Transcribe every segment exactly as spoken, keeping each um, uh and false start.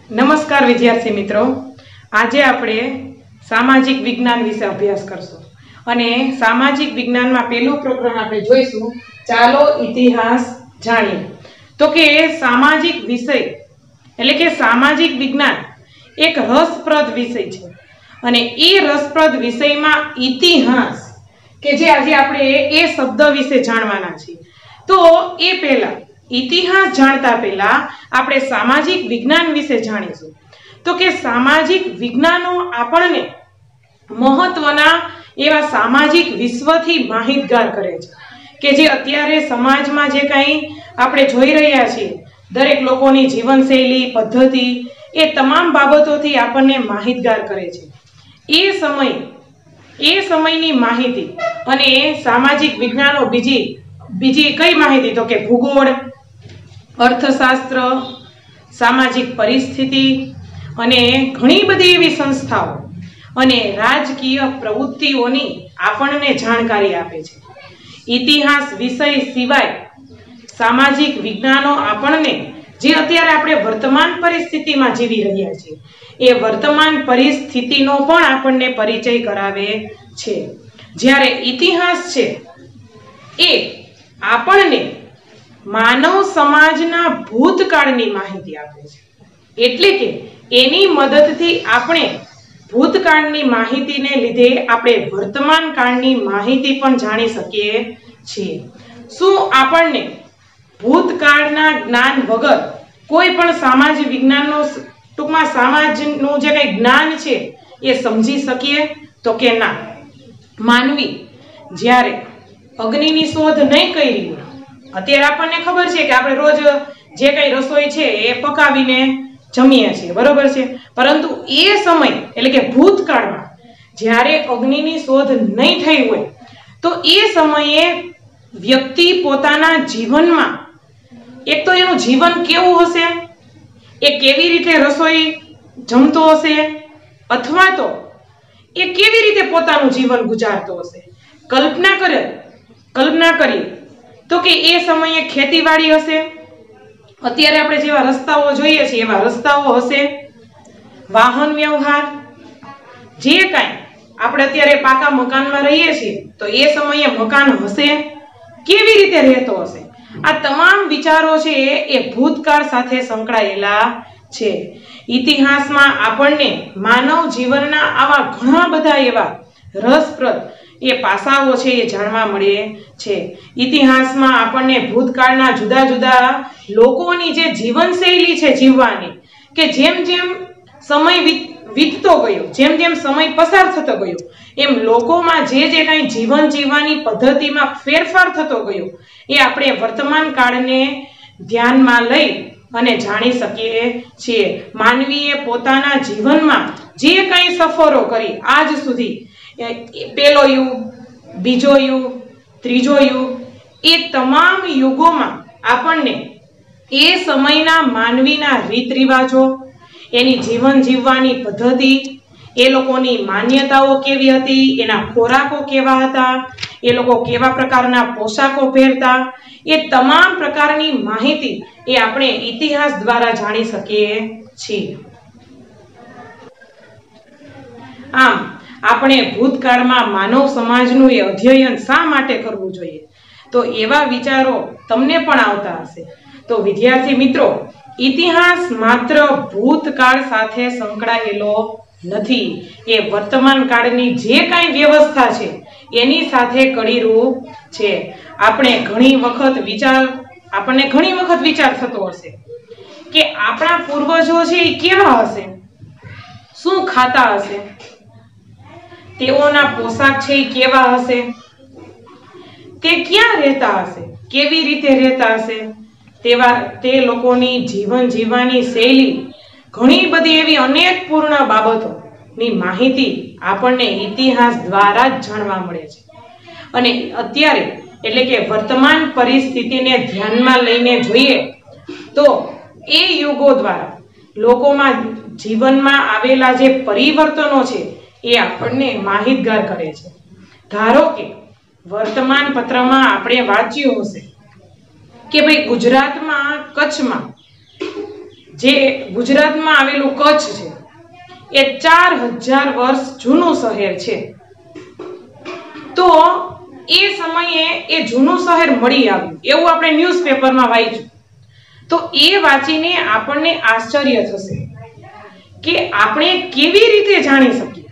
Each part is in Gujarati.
नमस्कार विद्यार्थी मित्रों, आज आपणे सामाजिक विज्ञान विषय अभ्यास करशुं अने सामाजिक विज्ञान में पहेलुं प्रकरण आपणे जोईशुं चालो इतिहास जाणीए। तो के सामाजिक विषय एटले के सामाजिक विज्ञान एक रसप्रद विषय छे अने ए रसप्रद विषय में इतिहास के जे आज आपणे ए शब्द विषे जाणवाना छे। तो ए पहेला इतिहास जाणता पहेला आपणे सामाजिक विज्ञान विषे जाणीशुं। तो के सामाजिक विज्ञानो आपणने महत्वना एवा सामाजिक विश्वथी माहितगार करे छे के जे अत्यारे समाजमां जे कांई आपणे जोई रह्या छीए, दरेक लोकोनी जीवनशैली पद्धति ए तमाम बाबतोथी आपणने माहितगार करे छे। ए समय ए समयनी माहिती अने सामाजिक विज्ञानो बीजी बीजी कई माहिती तो के भूगोळ, अर्थशास्त्र, सामाजिक परिस्थिति अने घणी बधी एवी संस्थाओ अने राजकीय प्रवृत्तिओनी आपणने जाणकारी आपे छे। इतिहास विषय सिवाय सामाजिक विज्ञानो आपणने जे अत्यारे आपणे वर्तमान परिस्थितिमां जीवी रह्या छीए ए वर्तमान परिस्थितिनो पण आपणने परिचय करावे छे। ज्यारे इतिहास छे ए आपणने मानव समाजना भूतकाळनी माहिती आपे छे, एटले के एनी मददथी आपणे भूतकाळनी माहितीने लीधे आपणे वर्तमान काळनी माहिती पण जाणी सकीए छीए। शुं आपणने भूतकाळना ज्ञान वगर कोई पण समाज विज्ञाननो टूंकमां समाजनुं जे कांई ज्ञान छे ए समजी सकीए? तो के ना। मानवी ज्यारे अग्निनी शोध नहीं करी होय, અત્યારે આપણને ખબર છે કે આપણે રોજ જે કઈ રસોઈ છે એ પકાવીને જમીએ છીએ, બરોબર છે, પરંતુ એ સમય એટલે કે ભૂતકાળમાં જ્યારે અગ્નિની શોધ નહીં થઈ હોય તો એ સમયે વ્યક્તિ પોતાના જીવનમાં એક તો એનું જીવન કેવું હશે, એ કેવી રીતે રસોઈ જમતો હશે, અથવા તો એ કેવી રીતે પોતાનું જીવન ગુજારતો હશે। કલ્પના કરે કલ્પના કરીએ तो के ए समये खेतीवाड़ी हशे, अत्यारे आपणे जेवा रस्ताओ जोईए छीए एवा रस्ताओ हशे, वाहन व्यवहार जे कांई आपणे अत्यारे पाका मकानमां रहीए छीए तो ए समये मकान हशे, केवी रीते रहेतो हशे। आ तमाम विचारो छे ए भूतकाळ साथे संकळायेला छे। इतिहासमां आपणने मानव जीवनना आवा घणा बधा एवा रसप्रद ए पासाओ छे ए जाणवा मळे छे। इतिहासमां आपणने भूतकाळना जुदा जुदा लोकोनी जे जीवनशैली छे जीववानी के जेम जेम समय वीततो गयो, जेम जेम समय पसार थतो गयो एम लोकोमां जे जे कांई जीवन जीववानी पद्धतिमां फेरफार थतो गयो ए आपणे वर्तमान काळने ध्यानमां लई अने जाणी सकीए छीए। मानवीए पोताना जीवनमां जे कांई सफरो करी आज सुधी पेलो युग, बीजो युग, त्रीजो युग ए तमाम युगोमां आपणने ए समयना मानवीना रीत रिवाजो, एनी जीवन जीववानी पद्धति, ए लोकोनी मान्यताओ केवी हती, एना खोराको केवा हता, ए लोको केवा प्रकारना पोशाको पहेरता, ए तमाम प्रकारनी माहिती ए आपणे इतिहास द्वारा जाणी सकीए छीए। आम આપણે ભૂતકાળમાં માનવ સમાજનું એ અધ્યયન શા માટે કરવું જોઈએ? તો એવા વિચારો તમને પણ આવતા હશે। તો વિદ્યાર્થી મિત્રો, ઇતિહાસ માત્ર ભૂતકાળ સાથે સંકળાયેલો નથી, એ વર્તમાન કાળની જે કાંઈ વ્યવસ્થા છે એની સાથે કડીરૂપ છે। આપણે ઘણી વખત વિચાર આપણને ઘણી વખત વિચાર થતો હશે કે આપણા પૂર્વજો છે એ કેવા હશે, શું ખાતા હશે, તેઓના પોશાક છે કેવા હશે, તે ક્યાં રહેતા હશે, કેવી રીતે રહેતા હશે, તેવા તે લોકોની જીવન જીવવાની શૈલી ઘણી બધી એવી અનેક પૂર્ણ બાબતોની માહિતી આપણને ઇતિહાસ દ્વારા જ જાણવા મળે છે। અને અત્યારે એટલે કે વર્તમાન પરિસ્થિતિને ધ્યાનમાં લઈને જોઈએ તો એ યુગો દ્વારા લોકોમાં જીવનમાં આવેલા જે પરિવર્તનો છે એ આપણને માહિતગાર કરે છે। ધારો કે વર્તમાન પત્રમાં આપણે વાંચ્યું હશે કે ભાઈ ગુજરાતમાં કચ્છમાં જે ગુજરાતમાં આવેલું કચ્છ છે એ ચાર હજાર વર્ષ જૂનું શહેર છે. તો એ સમયે એ જૂનું શહેર મળી આવ્યું એવું આપણે ન્યૂઝપેપરમાં વાંચ્યું. તો એ વાંચીને આપણને આશ્ચર્ય થશે કે આપણે કેવી રીતે જાણી શકીએ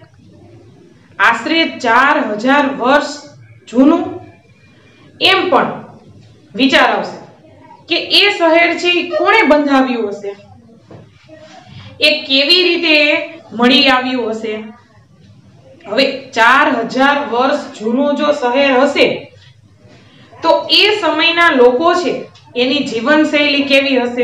આશરે ચાર હજાર વર્ષ જૂનું. એમ પણ વિચાર આવશે કે એ શહેર છે એ કોણે બંધાવ્યું હશે, એ કેવી રીતે મળી આવ્યું હશે. હવે ચાર હજાર વર્ષ જૂનું જો શહેર હશે તો એ સમયના લોકો છે એની જીવનશૈલી કેવી હશે,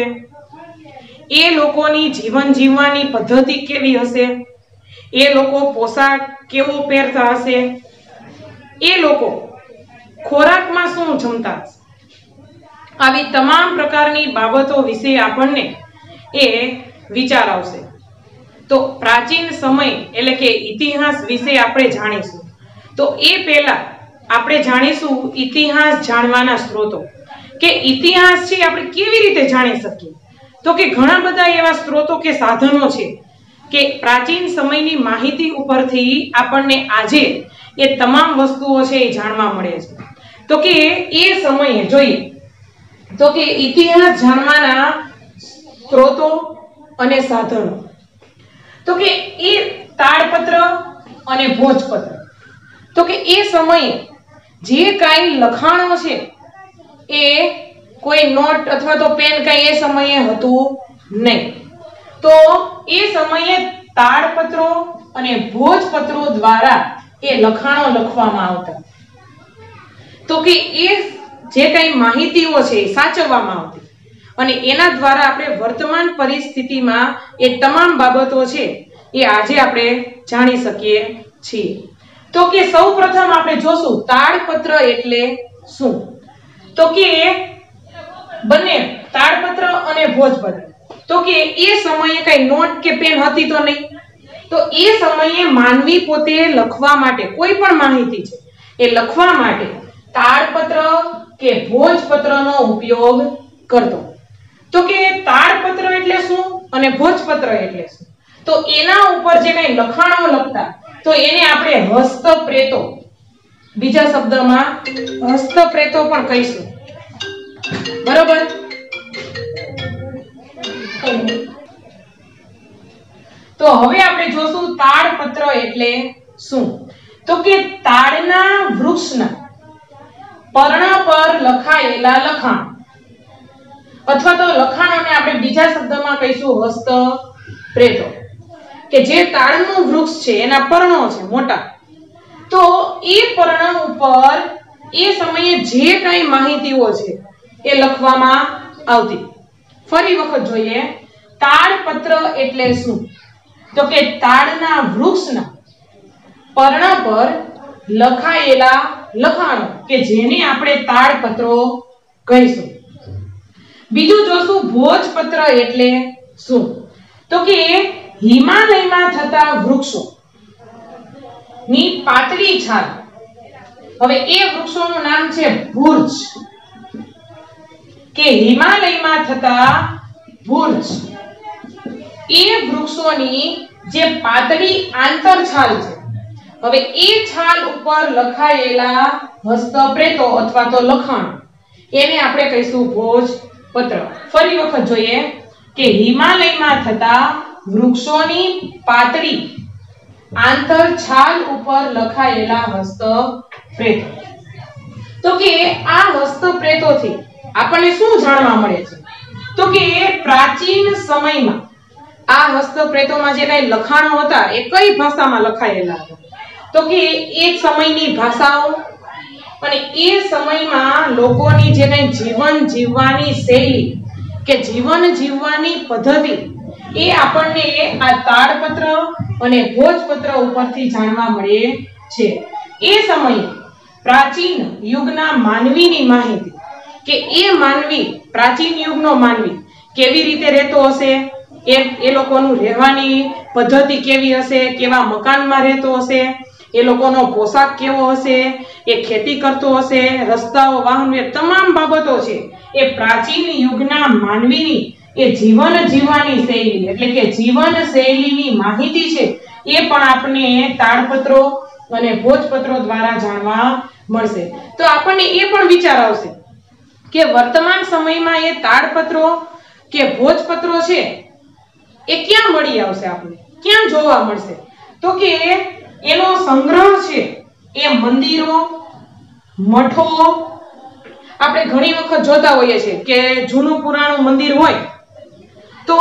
એ લોકોની જીવન જીવવાની પદ્ધતિ કેવી હશે, એ લોકો પોશાક કેવો પહેરતા હશે, એ લોકો ખોરાકમાં શું જમતા હશે. આવી તમામ પ્રકારની બાબતો વિશે આપણને એ વિચાર આવશે. તો પ્રાચીન સમય એટલે કે ઇતિહાસ વિશે આપણે જાણીશું. તો એ પહેલા આપણે જાણીશું ઇતિહાસ જાણવાના સ્ત્રોતો, કે ઇતિહાસ છે આપણે કેવી રીતે જાણી શકીએ. તો કે ઘણા બધા એવા સ્ત્રોતો કે સાધનો છે કે પ્રાચીન સમયની માહિતી ઉપરથી આપણને આજે એ તમામ વસ્તુઓ છે એ જાણવા મળે છે. તો કે એ સમયે જોઈએ તો કે ઇતિહાસ જાણવાના સ્ત્રોતો અને સાધનો, તો કે એ તાડપત્ર અને ભોજપત્ર. તો કે એ સમયે જે કાંઈ લખાણો છે એ કોઈ નોટ અથવા તો પેન કાંઈ એ સમયે હતું નહીં. તો એ સમયે તાડપત્રો અને ભોજપત્રો દ્વારા એ લખાણો લખવામાં આવતા. તો કે એ જે કાંઈ માહિતીઓ છે એ સાચવવામાં આવતી અને એના દ્વારા આપણે વર્તમાન પરિસ્થિતિમાં એ તમામ બાબતો છે એ આજે આપણે જાણી શકીએ છીએ. તો કે સૌપ્રથમ આપણે જોશું તાડપત્ર એટલે શું. તો કે બંને તાડપત્ર અને ભોજપત્ર, તો કે એ સમયે કઈ નોટ કે પેન હતી તો નહીં. તો એ સમયે માનવી પોતે લખવા માટે કોઈ પણ માહિતી છે એ લખવા માટે તાડપત્ર કે ભોજપત્રનો ઉપયોગ કરતો. તો કે તાડપત્ર એટલે શું અને ભોજપત્ર એટલે શું, તો એના ઉપર જે કઈ લખાણો લખતા તો એને આપણે હસ્તપ્રેતો, બીજા શબ્દમાં હસ્તપ્રેતો પણ કહીશું. બરોબર. તો હવે આપણે જોશું તાડપત્ર એટલે શું. તો કે તાડના વૃક્ષના પર્ણ પર લખાયેલા લખાણ અથવા તો લખાણોને આપણે બીજા શબ્દમાં કહીશું હસ્તપ્રેતો, કે જે તાડનું વૃક્ષ છે એના પર્ણો છે મોટા, તો એ પર્ણ ઉપર એ સમયે જે કાંઈ માહિતીઓ છે એ લખવામાં આવતી. ફરી વખત જોઈએ તાડપત્ર એટલે શું. તો કે તાડના વૃક્ષના પર્ણ પર લખાયેલા લખાણો કે જેને આપણે તાડપત્રો કહીશું. બીજું જોશું ભોજપત્ર એટલે શું. તો કે હિમાલયમાં થતા વૃક્ષો ની પાતળી છાલ. હવે એ વૃક્ષોનું નામ છે ભુર્જ, કે હિમાલયમાં થતા ભુર્જ. એ વૃક્ષોની જે પાતળી આંતરછાલ છે, હવે એ છાલ ઉપર લખાયેલા હસ્તપ્રેતો અથવા તો લખાણ એને આપણે કહીશું ભોજપત્ર. ફરી વખત જોઈએ કે હિમાલયમાં થતા વૃક્ષોની પાતળી આંતરછાલ ઉપર લખાયેલા હસ્તપ્રેતો. તો કે આ હસ્તપ્રેતોથી આપણને શું જાણવા મળે છે. તો કે પ્રાચીન સમયમાં આ હસ્તપ્રેતોમાં જે કઈ લખાણો હતા એ કઈ ભાષામાં લખાયેલા હતા. તો કે એ સમયની ભાષાઓ અને એ સમયમાં લોકોની જે કઈ જીવન જીવવાની શૈલી કે જીવન જીવવાની પદ્ધતિ એ આપણને આ તાડપત્ર અને ભોજપત્ર ઉપરથી જાણવા મળે છે. એ સમયે પ્રાચીન યુગના માનવીની માહિતી, કે એ માનવી પ્રાચીન યુગનો માનવી કેવી રીતે રહેતો હશે, એ એ લોકોનું રહેવાની પદ્ધતિ કેવી હશે, કેવા મકાનમાં રહેતો હશે, એ લોકોનો પોશાક કેવો હશે, એ ખેતી કરતો હશે, રસ્તાઓ વાહનો, એ તમામ બાબતો છે એ પ્રાચીન યુગના માનવીની એ જીવન જીવવાની શૈલી એટલે કે જીવન શૈલીની માહિતી છે એ પણ આપણે તાડપત્રો અને ભોજપત્રો દ્વારા જાણવા મળશે. તો આપણને એ પણ વિચાર આવશે કે વર્તમાન સમયમાં એ તાડપત્રો કે ભોજપત્રો છે એ ક્યાં મળી આવશે, આપણે ક્યાં જોવા મળશે? તો કે એનો સંગ્રહ છે એ મંદિરો, મઠો, આપણે ઘણી વખત જોતા હોઈએ છીએ કે જૂનું પુરાણું મંદિર હોય તો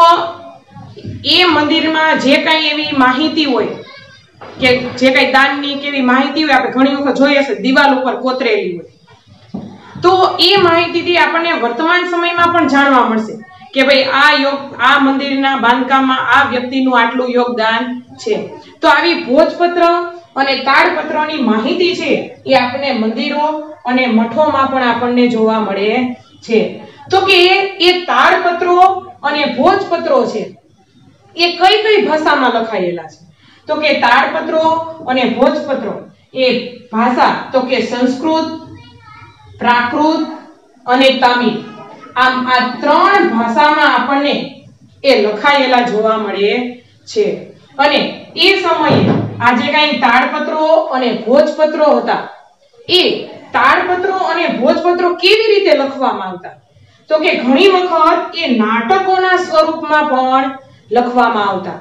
એ મંદિરમાં જે કાંઈ એવી માહિતી હોય કે જે કાંઈ દાનની કેવી માહિતી હોય આપણે ઘણી વખત જોઈએ છે દિવાલ ઉપર કોતરેલી હોય, તો એ માહિતીથી આપણને વર્તમાન સમયમાં પણ જાણવા મળશે કે ભાઈ આ યોગ આ મંદિરના બાંધકામમાં આ વ્યક્તિનું આટલું યોગદાન છે. તો આવી ભોજપત્ર અને તાડપત્રોની માહિતી છે એ આપણને મંદિરો અને મઠોમાં પણ આપણને જોવા મળે છે. તો કે એ તાડપત્રો અને ભોજપત્રો છે એ કઈ કઈ ભાષામાં લખાયેલા છે? તો કે તાડપત્રો અને ભોજપત્રો એ ભાષા તો કે સંસ્કૃત, પ્રાકૃત અને તમિલ, આમ આ ત્રણ ભાષામાં આપણને એ લખાયેલા જોવા મળે છે. અને એ સમયે આ જે કાંઈ તાડપત્રો અને ભોજપત્રો હતા એ તાડપત્રો અને ભોજપત્રો કેવી રીતે લખવામાં આવતા? તો કે ઘણી વખત એ નાટકોના સ્વરૂપમાં પણ લખવામાં આવતા.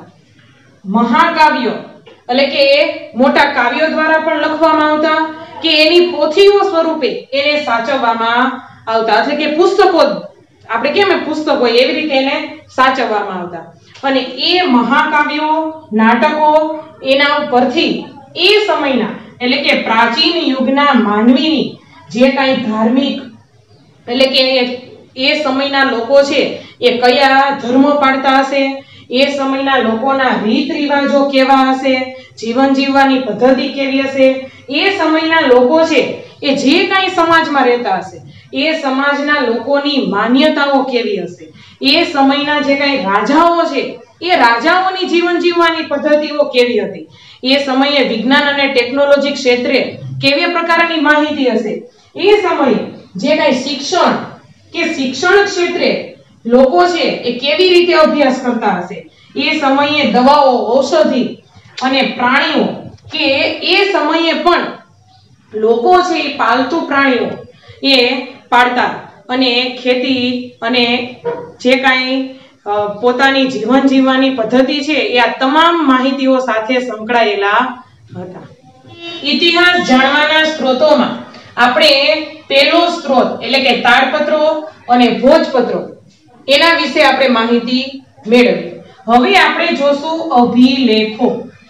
મહાકાવ્યો એટલે કે મોટા કાવ્યો દ્વારા પણ લખવામાં આવતા કે એની પોથીઓ સ્વરૂપે એને સાચવવામાં આવતા, એટલે કે પુસ્તકો આપણે કેમ પુસ્તકો એવી રીતે એને સાચવવામાં આવતા. અને એ મહાકાવ્યો, નાટકો એના ઉપરથી એ સમયના એટલે કે પ્રાચીન યુગના માનવીની જે કાંઈ ધાર્મિક એટલે કે એ સમયના લોકો છે એ કયા ધર્મ પાળતા હશે, એ સમયના લોકોના રીત રિવાજો કેવા હશે, જીવન જીવવાની પદ્ધતિ કેવી હશે, એ સમયના લોકો છે એ જે કાંઈ સમાજમાં રહેતા હશે એ સમાજના લોકોની માન્યતાઓ કેવી હશે, એ સમયના જે કાંઈ રાજાઓ છે એ રાજાઓની જીવન જીવવાની પદ્ધતિઓ કેવી હતી, એ સમયે વિજ્ઞાન અને ટેકનોલોજી ક્ષેત્રે કેવી પ્રકારની માહિતી હશે, એ સમયે જે કાંઈ શિક્ષણ કે શિક્ષણ ક્ષેત્રે લોકો છે એ કેવી રીતે અભ્યાસ કરતા હશે, એ સમયે દવાઓ, ઔષધિ અને પ્રાણીઓ કે એ સમયે પણ લોકો છે એ પાલતુ પ્રાણીઓ એ પાળતા અને ખેતી અને જે કાંઈ પોતાની જીવન જીવવાની પદ્ધતિ છે એ આ તમામ માહિતીઓ સાથે સંકળાયેલા હતા. ઇતિહાસ જાણવાના સ્ત્રોતોમાં આપણે પહેલો સ્ત્રોત એટલે કે તાડપત્રો અને ભોજપત્રો એના વિશે આપણે માહિતી મેળવી. હવે આપણે જોશું અભિલેખો.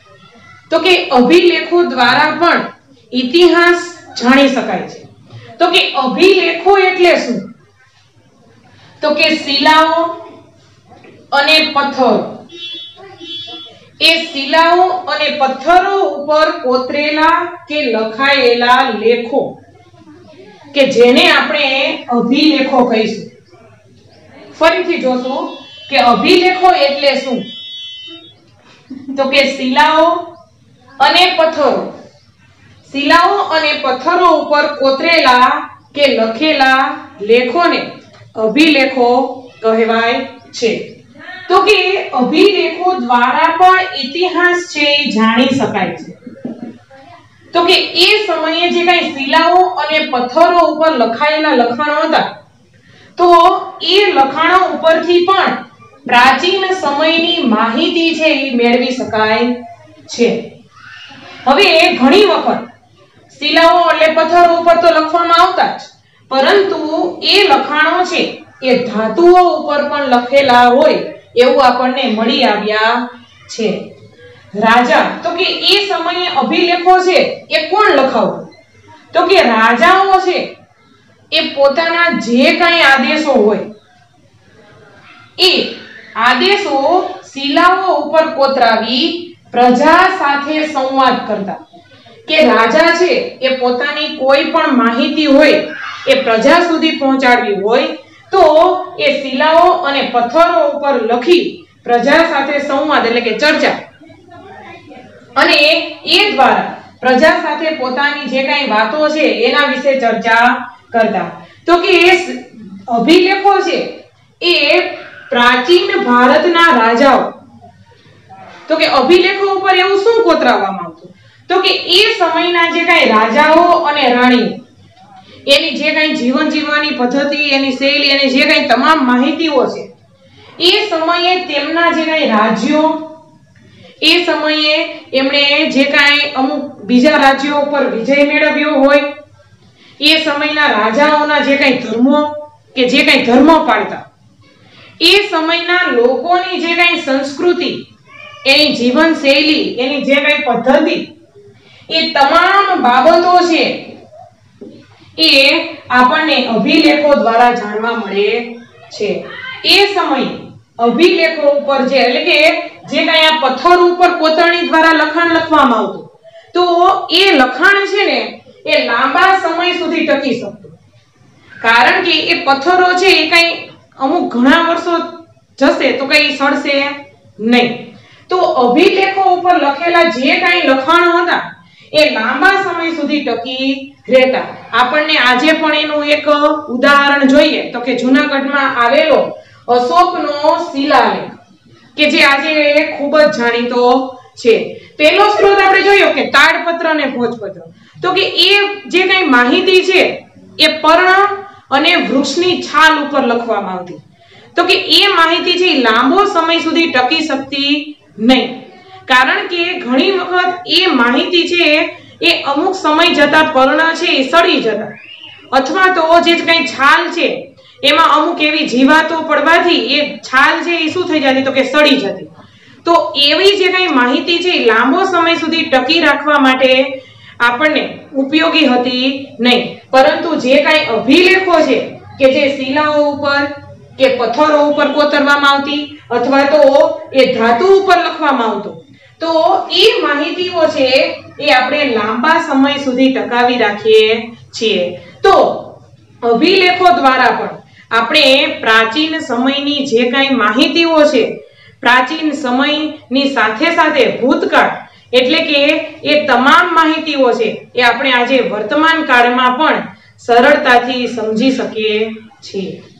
તો કે અભિલેખો દ્વારા પણ ઇતિહાસ જાણી શકાય છે. તો કે અભિલેખો એટલે શું? તો કે શિલાઓ અને પથ્થરો, એ શિલાઓ અને પથ્થરો ઉપર કોતરેલા કે લખાયેલા લેખો કે જેને આપણે અભિલેખો કહીશું. ફરીથી જોશું કે અભિલેખો એટલે શું? તો કે શિલાઓ અને પથ્થરો, શિલાઓ અને પથ્થરો ઉપર કોતરેલા કે લખેલા લેખોને અભિલેખો કહેવાય છે. તો કે અભિલેખો દ્વારા પણ ઇતિહાસ છે એ જાણી શકાય છે. તો કે એ સમયે જે કાંઈ શિલાઓ અને પથ્થરો ઉપર લખાયેલા લખાણો હતા તો એ લખાણો ઉપરથી પણ પ્રાચીન સમયની માહિતી છે એ મેળવી શકાય છે. હવે ઘણી વખત શિલાઓ એટલે પથ્થરો ઉપર તો લખવામાં આવતા જ, પરંતુ એ લખાણો છે એ ધાતુઓ ઉપર પણ લખેલા હોય એવું આપણને મળી આવ્યા છે. રાજા, તો કે એ સમયે અભિલેખો છે એ કોણ લખાવતું? તો કે રાજાઓ છે એ પોતાના જે કાંઈ આદેશો હોય એ આદેશો શિલાઓ ઉપર કોતરાવી પ્રજા સાથે સંવાદ કરતા. કે રાજા છે એ પોતાની કોઈ પણ માહિતી હોય એ પ્રજા સુધી પહોંચાડવી હોય તો એ શિલાઓ અને પથ્થરો ઉપર લખી પ્રજા સાથે સંવાદ એટલે કે ચર્ચા અને એ દ્વારા પ્રજા સાથે પોતાની જે કાંઈ વાતો છે એના વિશે ચર્ચા કરતા. તો કે એ અભિલેખો છે એ પ્રાચીન ભારતના રાજાઓ, તો કે અભિલેખો ઉપર એવું શું કોતરાવવામાં આવતું? તો કે એ સમયના જે કાંઈ રાજાઓ અને રાણીઓ, એની જે કાંઈ જીવન જીવવાની પદ્ધતિ, એની શૈલી, એની જે કાંઈ તમામ માહિતીઓ છે, એ સમયે તેમના જે કાંઈ રાજ્યો, એ સમયે એમણે જે કાંઈ અમુક બીજા રાજ્યો ઉપર વિજય મેળવ્યો હોય, એ સમયના રાજાઓના જે કાંઈ ધર્મો કે જે કાંઈ ધર્મ પાળતા, એ સમયના લોકોની જે કાંઈ સંસ્કૃતિ, એની જીવન શૈલી, એની જે કાંઈ પદ્ધતિ, એ તમામ બાબતો છે એ આપણને અભિલેખો દ્વારા જાણવા મળે છે. એ સમયે અભિલેખો ઉપર જે એટલે કે જે કાંઈ આ પથ્થર ઉપર કોતરણી દ્વારા લખાણ લખવામાં આવતું, તો એ લખાણ છે ને એ લાંબા સમય સુધી ટકી શકતું, કારણ કે એ પથ્થરો છે એ કઈ અમુક ઘણા વર્ષો જશે તો કઈ સડશે નહીં. તો અભિલેખો ઉપર લખેલા જે કાંઈ લખાણો હતા એ લાંબા સમય સુધી ટકી રહેતા. આપણને આજે પણ એનું એક ઉદાહરણ જોઈએ તો કે જૂનાગઢમાં આવેલો અશોકનો શિલાલેખ કે જે આજે ખૂબ જ જાણીતો છે. પહેલો સ્ત્રોત આપણે જોયો કે તાડપત્ર અને ભોજપત્ર, તો કે એ જે કઈ માહિતી છે એ પર્ણ અને વૃક્ષની છાલ ઉપર લખવામાં આવતી, તો કે એ માહિતી છે એ લાંબો સમય સુધી ટકી શકતી નહીં, કારણ કે ઘણી વખત એ માહિતી છે એ અમુક સમય જતા પર્ણ છે એ સડી જતા, અથવા તો જે કઈ છાલ છે એમાં અમુક એવી જીવાતો પડવાથી એ છાલ છે એ શું થઈ જતી તો કે સડી જતી. તો એવી જે કઈ માહિતી છે એ લાંબો સમય સુધી ટકી રાખવા માટે આપણને ઉપયોગી હતી નહીં, પરંતુ જે કઈ અભિલેખો છે કે જે શિલાઓ ઉપર કે પથ્થરો ઉપર કોતરવામાં આવતી અથવા તો એ ધાતુ ઉપર લખવામાં આવતું, તો એ માહિતીઓ છે એ આપણે લાંબા સમય સુધી ટકાવી રાખીએ છીએ. તો અભિલેખો દ્વારા પણ આપણે પ્રાચીન સમયની જે કાંઈ માહિતીઓ છે, પ્રાચીન સમયની સાથે સાથે ભૂતકાળ એટલે કે એ તમામ માહિતીઓ છે એ આપણે આજે વર્તમાન કાળમાં પણ સરળતાથી સમજી શકીએ છીએ.